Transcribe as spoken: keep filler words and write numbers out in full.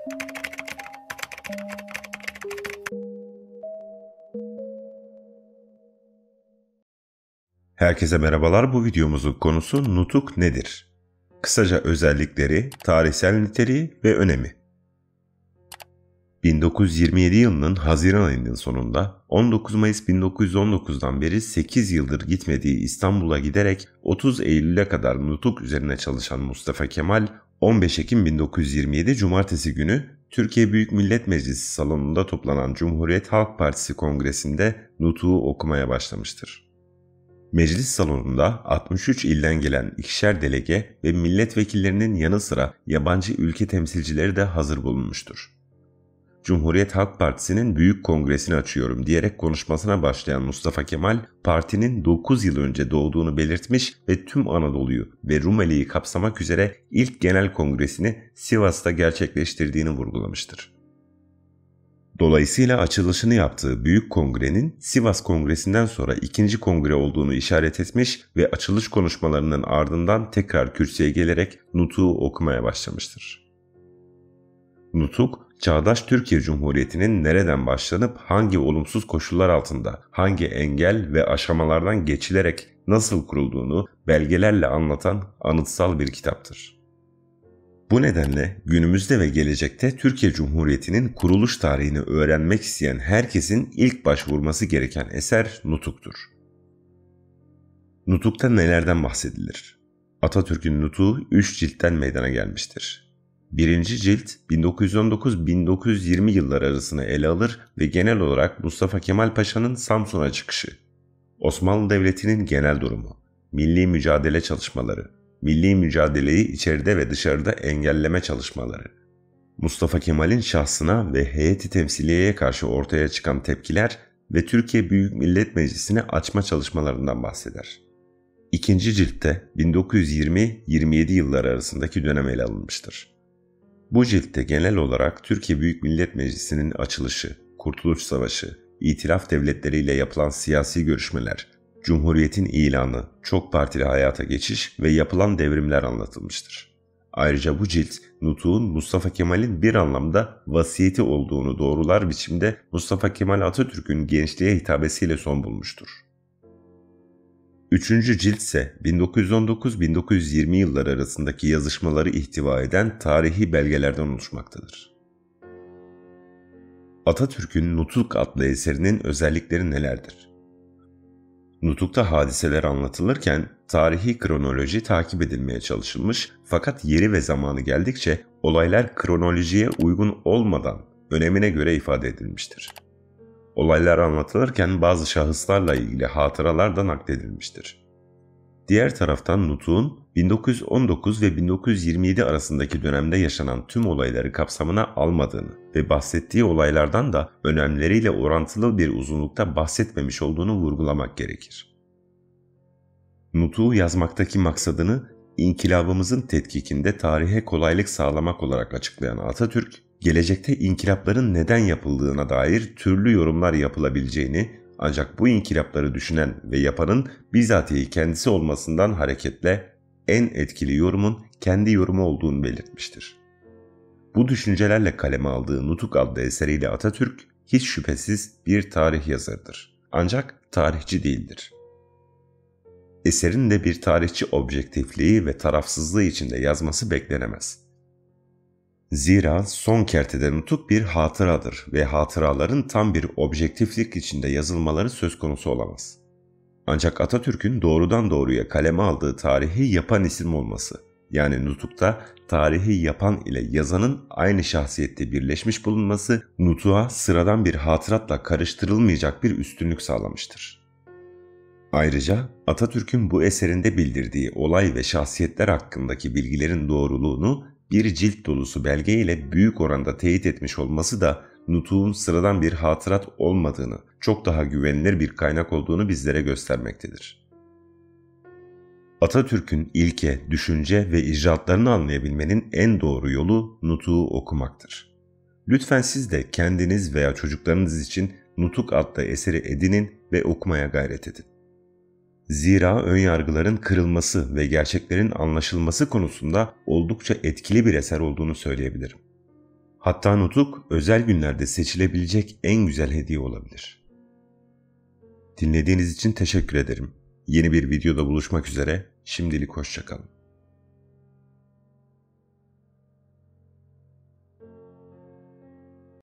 Herkese merhabalar. Bu videomuzun konusu nutuk nedir? Kısaca özellikleri, tarihsel niteliği ve önemi. bin dokuz yüz yirmi yedi yılının Haziran ayının sonunda on dokuz Mayıs bin dokuz yüz on dokuz'dan beri sekiz yıldır gitmediği İstanbul'a giderek otuz Eylül'e kadar nutuk üzerine çalışan Mustafa Kemal, on beş Ekim bin dokuz yüz yirmi yedi Cumartesi günü Türkiye Büyük Millet Meclisi salonunda toplanan Cumhuriyet Halk Partisi Kongresi'nde nutuğu okumaya başlamıştır. Meclis salonunda altmış üç ilden gelen ikişer delege ve milletvekillerinin yanı sıra yabancı ülke temsilcileri de hazır bulunmuştur. Cumhuriyet Halk Partisi'nin büyük kongresini açıyorum diyerek konuşmasına başlayan Mustafa Kemal, partinin dokuz yıl önce doğduğunu belirtmiş ve tüm Anadolu'yu ve Rumeli'yi kapsamak üzere ilk genel kongresini Sivas'ta gerçekleştirdiğini vurgulamıştır. Dolayısıyla açılışını yaptığı büyük kongrenin Sivas Kongresi'nden sonra ikinci kongre olduğunu işaret etmiş ve açılış konuşmalarının ardından tekrar kürsüye gelerek nutuğu okumaya başlamıştır. Nutuk, çağdaş Türkiye Cumhuriyeti'nin nereden başlanıp hangi olumsuz koşullar altında, hangi engel ve aşamalardan geçilerek nasıl kurulduğunu belgelerle anlatan anıtsal bir kitaptır. Bu nedenle günümüzde ve gelecekte Türkiye Cumhuriyeti'nin kuruluş tarihini öğrenmek isteyen herkesin ilk başvurması gereken eser Nutuk'tur. Nutuk'ta nelerden bahsedilir? Atatürk'ün nutuğu üç ciltten meydana gelmiştir. Birinci cilt bin dokuz yüz on dokuz bin dokuz yüz yirmi yılları arasını ele alır ve genel olarak Mustafa Kemal Paşa'nın Samsun'a çıkışı, Osmanlı Devleti'nin genel durumu, milli mücadele çalışmaları, milli mücadeleyi içeride ve dışarıda engelleme çalışmaları, Mustafa Kemal'in şahsına ve heyeti temsiliyeye karşı ortaya çıkan tepkiler ve Türkiye Büyük Millet Meclisi'ni açma çalışmalarından bahseder. İkinci ciltte bin dokuz yüz yirmi yirmi yedi yılları arasındaki dönem ele alınmıştır. Bu ciltte genel olarak Türkiye Büyük Millet Meclisi'nin açılışı, Kurtuluş Savaşı, İtilaf devletleriyle yapılan siyasi görüşmeler, Cumhuriyetin ilanı, çok partili hayata geçiş ve yapılan devrimler anlatılmıştır. Ayrıca bu cilt, nutuğun Mustafa Kemal'in bir anlamda vasiyeti olduğunu doğrular biçimde Mustafa Kemal Atatürk'ün gençliğe hitabesiyle son bulmuştur. Üçüncü cilt ise bin dokuz yüz on dokuz bin dokuz yüz yirmi yılları arasındaki yazışmaları ihtiva eden tarihi belgelerden oluşmaktadır. Atatürk'ün Nutuk adlı eserinin özellikleri nelerdir? Nutuk'ta hadiseler anlatılırken tarihi kronoloji takip edilmeye çalışılmış fakat yeri ve zamanı geldikçe olaylar kronolojiye uygun olmadan önemine göre ifade edilmiştir. Olaylar anlatılırken bazı şahıslarla ilgili hatıralar da nakledilmiştir. Diğer taraftan nutuğun bin dokuz yüz on dokuz ve bin dokuz yüz yirmi yedi arasındaki dönemde yaşanan tüm olayları kapsamına almadığını ve bahsettiği olaylardan da önemleriyle orantılı bir uzunlukta bahsetmemiş olduğunu vurgulamak gerekir. Nutuğu yazmaktaki maksadını inkılabımızın tetkikinde tarihe kolaylık sağlamak olarak açıklayan Atatürk, gelecekte inkılapların neden yapıldığına dair türlü yorumlar yapılabileceğini ancak bu inkılapları düşünen ve yapanın bizatihi kendisi olmasından hareketle en etkili yorumun kendi yorumu olduğunu belirtmiştir. Bu düşüncelerle kaleme aldığı Nutuk adlı eseriyle Atatürk hiç şüphesiz bir tarih yazarıdır. Ancak tarihçi değildir. Eserin de bir tarihçi objektifliği ve tarafsızlığı içinde yazması beklenemez. Zira son kertede nutuk bir hatıradır ve hatıraların tam bir objektiflik içinde yazılmaları söz konusu olamaz. Ancak Atatürk'ün doğrudan doğruya kaleme aldığı tarihi yapan isim olması, yani nutukta tarihi yapan ile yazanın aynı şahsiyette birleşmiş bulunması, nutuğa sıradan bir hatıratla karıştırılmayacak bir üstünlük sağlamıştır. Ayrıca Atatürk'ün bu eserinde bildirdiği olay ve şahsiyetler hakkındaki bilgilerin doğruluğunu bir cilt dolusu belge ile büyük oranda teyit etmiş olması da nutuğun sıradan bir hatırat olmadığını, çok daha güvenilir bir kaynak olduğunu bizlere göstermektedir. Atatürk'ün ilke, düşünce ve icraatlarını anlayabilmenin en doğru yolu nutuğu okumaktır. Lütfen siz de kendiniz veya çocuklarınız için Nutuk adlı eseri edinin ve okumaya gayret edin. Zira önyargıların kırılması ve gerçeklerin anlaşılması konusunda oldukça etkili bir eser olduğunu söyleyebilirim. Hatta nutuk özel günlerde seçilebilecek en güzel hediye olabilir. Dinlediğiniz için teşekkür ederim. Yeni bir videoda buluşmak üzere. Şimdilik hoşça kalın.